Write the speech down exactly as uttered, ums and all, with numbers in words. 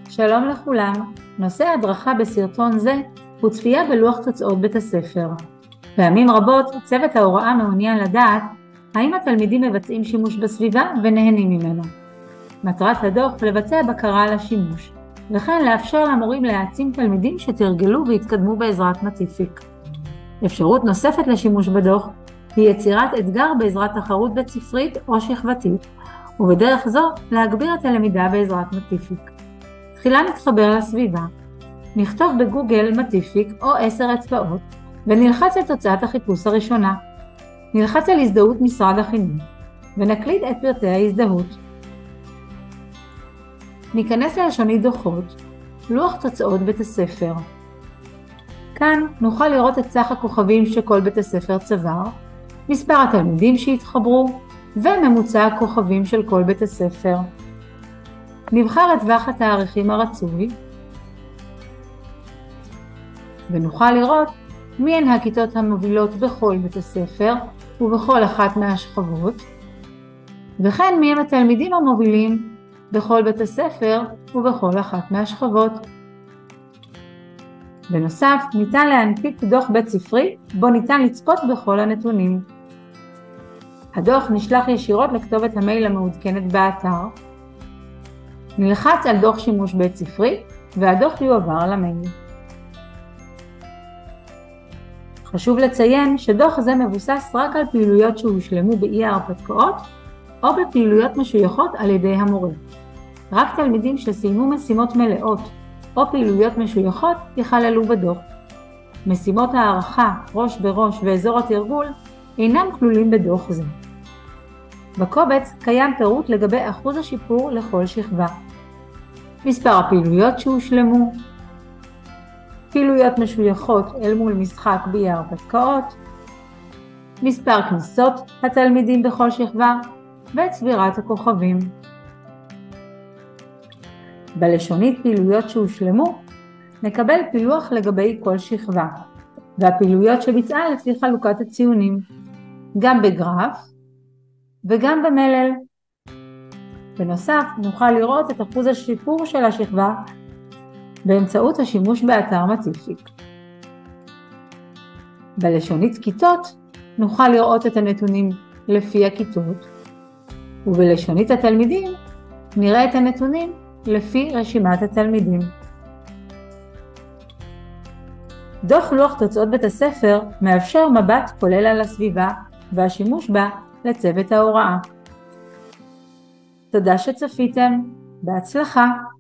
שלום לכולם, נושא ההדרכה בסרטון זה הוא צפייה בלוח תוצאות בית הספר. פעמים רבות צוות ההוראה מעוניין לדעת האם התלמידים מבצעים שימוש בסביבה ונהנים ממנו. מטרת הדוח לבצע בקרה על השימוש, וכן לאפשר למורים להעצים תלמידים שתרגלו והתקדמו בעזרת מטיפיק. אפשרות נוספת לשימוש בדוח היא יצירת אתגר בעזרת תחרות בית ספרית או שכבתית, ובדרך זו להגביר את הלמידה בעזרת מטיפיק. תחילה נתחבר לסביבה, נכתוב בגוגל מטיפיק או עשר אצבעות ונלחץ על תוצאת החיפוש הראשונה. נלחץ על הזדהות משרד החינוך ונקליד את פרטי ההזדהות. ניכנס ללשונית דוחות, לוח תוצאות בית הספר. כאן נוכל לראות את סך הכוכבים שכל בית הספר צבר, מספר התלמידים שהתחברו וממוצע הכוכבים של כל בית הספר. נבחר את טווח התאריכים הרצוי ונוכל לראות מי הן הכיתות המובילות בכל בית הספר ובכל אחת מהשכבות, וכן מי הם התלמידים המובילים בכל בית הספר ובכל אחת מהשכבות. בנוסף, ניתן להנפיק דוח בית ספרי בו ניתן לצפות בכל הנתונים. הדוח נשלח ישירות לכתובת המייל המעודכנת באתר. נלחץ על דוח שימוש בית ספרי והדוח יועבר למייל. חשוב לציין שדוח זה מבוסס רק על פעילויות שהושלמו באי ההרפתקאות או בפעילויות משויכות על ידי המורה. רק תלמידים שסיימו משימות מלאות או פעילויות משויכות יכללו בדוח. משימות הערכה, ראש בראש ואזור התרגול אינם כלולים בדוח זה. בקובץ קיים פירוט לגבי אחוז השיפור לכל שכבה. מספר הפעילויות שהושלמו, פעילויות משויכות אל מול משחק באי ההרפתקאות, מספר כניסות התלמידים בכל שכבה וצבירת הכוכבים. בלשונית פעילויות שהושלמו נקבל פילוח לגבי כל שכבה והפעילויות שביצעה לפי חלוקת הציונים, גם בגרף וגם במלל. בנוסף, נוכל לראות את אחוז השיפור של השכבה באמצעות השימוש באתר מטיפיק. בלשונית כיתות נוכל לראות את הנתונים לפי הכיתות, ובלשונית התלמידים נראה את הנתונים לפי רשימת התלמידים. דוח לוח תוצאות בית הספר מאפשר מבט כולל על הסביבה והשימוש בה לצוות ההוראה. תודה שצפיתם, בהצלחה.